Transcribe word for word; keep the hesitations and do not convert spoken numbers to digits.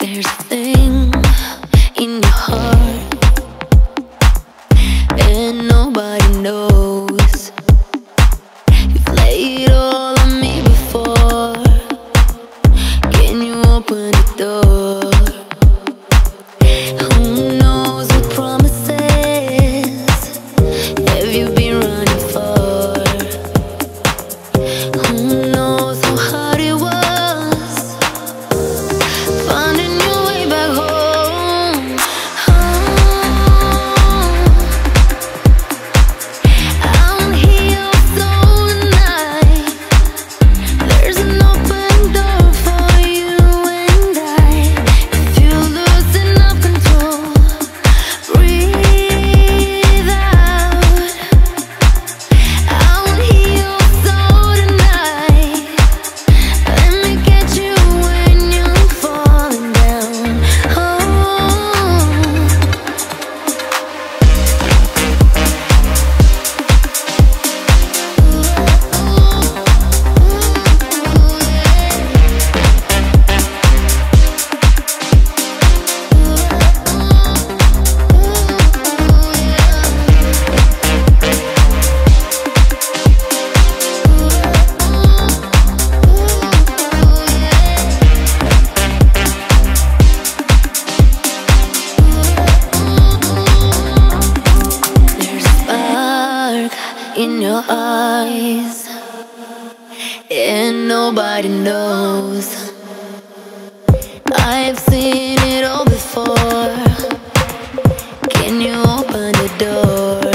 There's a thing in your heart, and nobody knows. You've laid all on me before. Can you open the door? Who knows what promises have you been running for? Who knows how hard it was finding your way back home? Home. I wanna hear your soul tonight. There's an open door for you and I. If you're losing up control, breathe out. I wanna hear your soul tonight. Let me catch you when you're falling down. Oh. There's a spark in your eyes, and nobody knows. I've seen it all before. Can you open the door?